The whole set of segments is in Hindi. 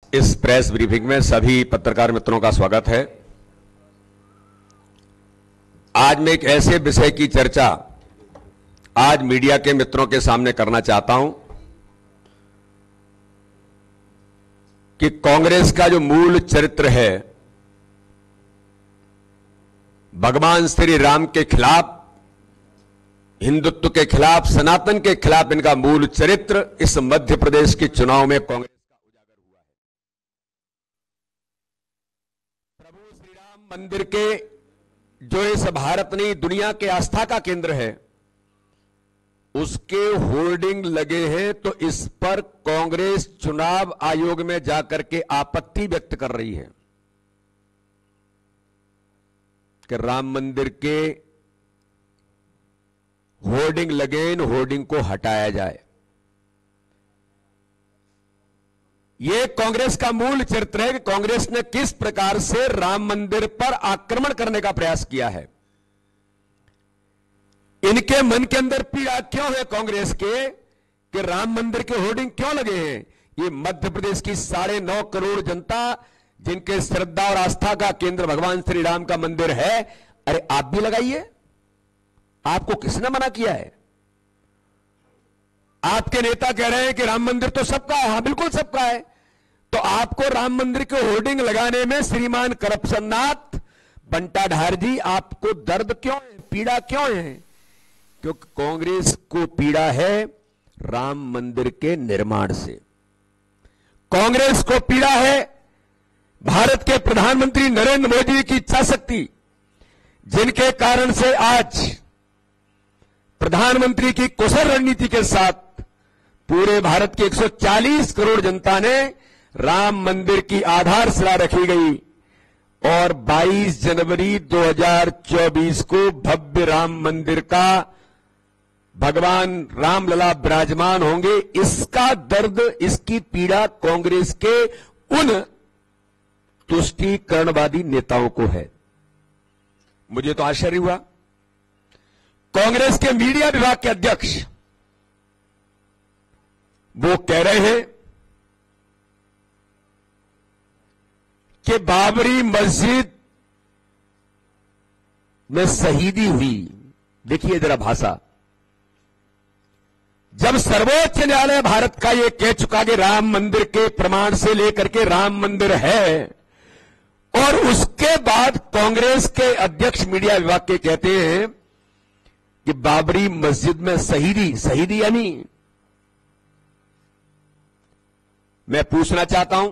इस प्रेस ब्रीफिंग में सभी पत्रकार मित्रों का स्वागत है। आज मैं एक ऐसे विषय की चर्चा आज मीडिया के मित्रों के सामने करना चाहता हूं कि कांग्रेस का जो मूल चरित्र है, भगवान श्री राम के खिलाफ, हिंदुत्व के खिलाफ, सनातन के खिलाफ इनका मूल चरित्र इस मध्य प्रदेश के चुनाव में कांग्रेस का उजागर हुआ है। प्रभु श्री राम मंदिर के जो इस भारत नहीं दुनिया के आस्था का केंद्र है, उसके होर्डिंग लगे हैं, तो इस पर कांग्रेस चुनाव आयोग में जाकर के आपत्ति व्यक्त कर रही है कि राम मंदिर के होर्डिंग लगे, इन होर्डिंग को हटाया जाए। यह कांग्रेस का मूल चरित्र है कि कांग्रेस ने किस प्रकार से राम मंदिर पर आक्रमण करने का प्रयास किया है। इनके मन के अंदर पीड़ा क्यों है कांग्रेस के कि राम मंदिर के होर्डिंग क्यों लगे हैं। ये मध्य प्रदेश की 9.5 करोड़ जनता, जिनके श्रद्धा और आस्था का केंद्र भगवान श्री राम का मंदिर है, अरे आप भी लगाइए। आपको किसने मना किया है? आपके नेता कह रहे हैं कि राम मंदिर तो सबका है। हां, बिल्कुल सबका है। तो आपको राम मंदिर के होर्डिंग लगाने में श्रीमान करप्शन नाथ बंटा ढार जी, आपको दर्द क्यों है, पीड़ा क्यों है? क्योंकि कांग्रेस को पीड़ा है राम मंदिर के निर्माण से। कांग्रेस को पीड़ा है भारत के प्रधानमंत्री नरेंद्र मोदी की इच्छा शक्ति, जिनके कारण से आज प्रधानमंत्री की कुशल रणनीति के साथ पूरे भारत की 140 करोड़ जनता ने राम मंदिर की आधारशिला रखी गई और 22 जनवरी 2024 को भव्य राम मंदिर का भगवान रामलला विराजमान होंगे। इसका दर्द, इसकी पीड़ा कांग्रेस के उन तुष्टीकरणवादी नेताओं को है। मुझे तो आश्चर्य हुआ, कांग्रेस के मीडिया विभाग के अध्यक्ष वो कह रहे हैं कि बाबरी मस्जिद में शहीदी हुई। देखिए जरा भाषा। जब सर्वोच्च न्यायालय भारत का यह कह चुका कि राम मंदिर के प्रमाण से लेकर के राम मंदिर है, और उसके बाद कांग्रेस के अध्यक्ष मीडिया विभाग के कहते हैं कि बाबरी मस्जिद में शहीदी यानी, मैं पूछना चाहता हूं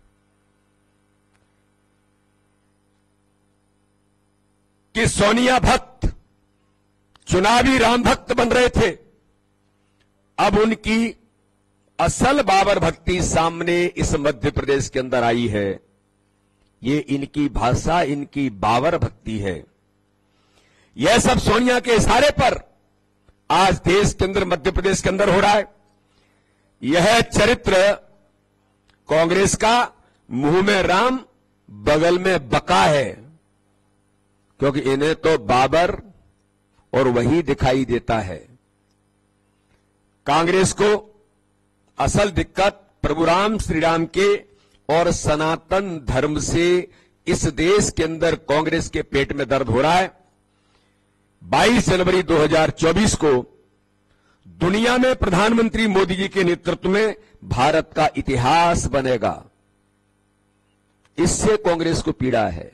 कि सोनिया भक्त चुनावी राम भक्त बन रहे थे, अब उनकी असल बाबर भक्ति सामने इस मध्य प्रदेश के अंदर आई है। ये इनकी भाषा, इनकी बाबर भक्ति है। यह सब सोनिया के इशारे पर आज देश के अंदर, मध्य प्रदेश के अंदर हो रहा है। यह चरित्र कांग्रेस का मुंह में राम बगल में बका है, क्योंकि इन्हें तो बाबर और वही दिखाई देता है। कांग्रेस को असल दिक्कत प्रभु राम श्री राम के और सनातन धर्म से इस देश के अंदर कांग्रेस के पेट में दर्द हो रहा है। 22 जनवरी 2024 को दुनिया में प्रधानमंत्री मोदी जी के नेतृत्व में भारत का इतिहास बनेगा। इससे कांग्रेस को पीड़ा है।